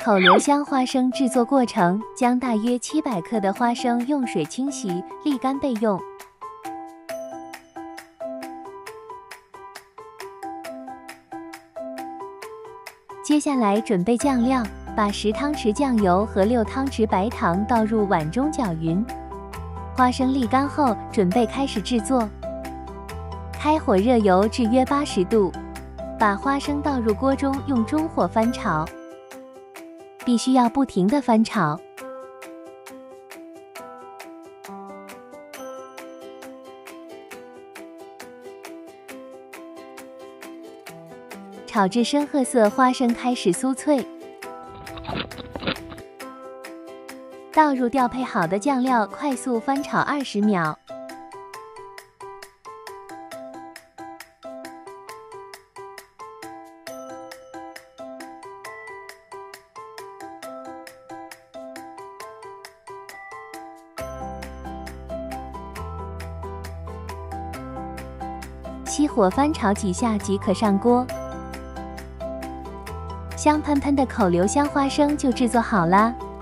口留香花生制作过程：将大约700克的花生用水清洗、沥干备用。接下来准备酱料，把10汤匙酱油和6汤匙白糖倒入碗中搅匀。花生沥干后，准备开始制作。开火热油至约80度，把花生倒入锅中，用中火翻炒，必须要不停地翻炒。炒至深褐色，花生开始酥脆。倒入调配好的酱料，快速翻炒20秒。熄火翻炒几下即可上锅。香喷喷的口留香花生就制作好啦。